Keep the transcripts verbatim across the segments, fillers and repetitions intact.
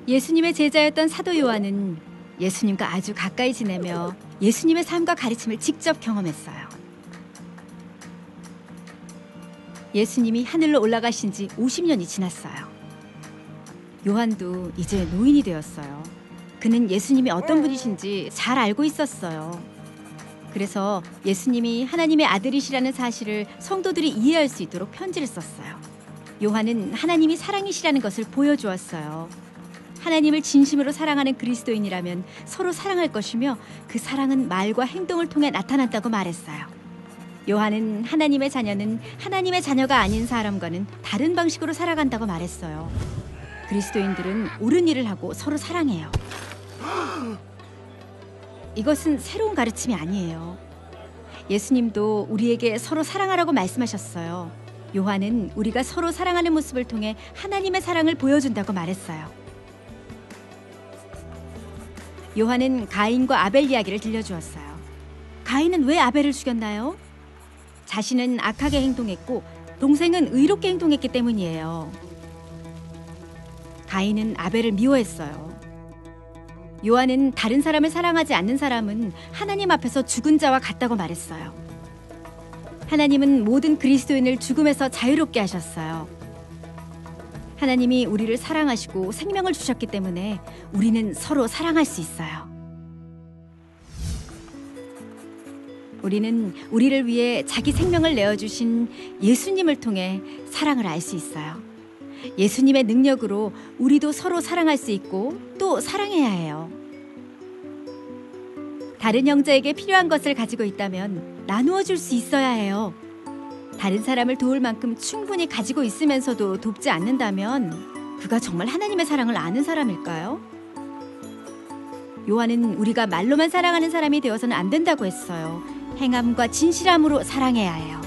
예수님의 제자였던 사도 요한은 예수님과 아주 가까이 지내며 예수님의 삶과 가르침을 직접 경험했어요. 예수님이 하늘로 올라가신 지 오십 년이 지났어요. 요한도 이제 노인이 되었어요. 그는 예수님이 어떤 분이신지 잘 알고 있었어요. 그래서 예수님이 하나님의 아들이시라는 사실을 성도들이 이해할 수 있도록 편지를 썼어요. 요한은 하나님이 사랑이시라는 것을 보여주었어요. 하나님을 진심으로 사랑하는 그리스도인이라면 서로 사랑할 것이며 그 사랑은 말과 행동을 통해 나타났다고 말했어요. 요한은 하나님의 자녀는 하나님의 자녀가 아닌 사람과는 다른 방식으로 살아간다고 말했어요. 그리스도인들은 옳은 일을 하고 서로 사랑해요. 이것은 새로운 가르침이 아니에요. 예수님도 우리에게 서로 사랑하라고 말씀하셨어요. 요한은 우리가 서로 사랑하는 모습을 통해 하나님의 사랑을 보여준다고 말했어요. 요한은 가인과 아벨 이야기를 들려주었어요. 가인은 왜 아벨을 죽였나요? 자신은 악하게 행동했고 동생은 의롭게 행동했기 때문이에요. 가인은 아벨을 미워했어요. 요한은 다른 사람을 사랑하지 않는 사람은 하나님 앞에서 죽은 자와 같다고 말했어요. 하나님은 모든 그리스도인을 죽음에서 자유롭게 하셨어요. 하나님이 우리를 사랑하시고 생명을 주셨기 때문에 우리는 서로 사랑할 수 있어요. 우리는 우리를 위해 자기 생명을 내어주신 예수님을 통해 사랑을 알 수 있어요. 예수님의 능력으로 우리도 서로 사랑할 수 있고 또 사랑해야 해요. 다른 형제에게 필요한 것을 가지고 있다면 나누어 줄 수 있어야 해요. 다른 사람을 도울 만큼 충분히 가지고 있으면서도 돕지 않는다면 그가 정말 하나님의 사랑을 아는 사람일까요? 요한은 우리가 말로만 사랑하는 사람이 되어서는 안 된다고 했어요. 행함과 진실함으로 사랑해야 해요.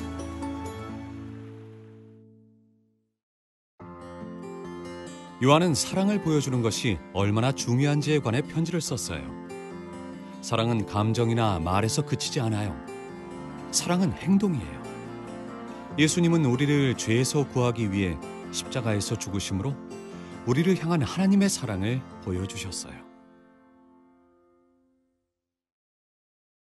요한은 사랑을 보여주는 것이 얼마나 중요한지에 관해 편지를 썼어요. 사랑은 감정이나 말에서 그치지 않아요. 사랑은 행동이에요. 예수님은 우리를 죄에서 구하기 위해 십자가에서 죽으심으로 우리를 향한 하나님의 사랑을 보여주셨어요.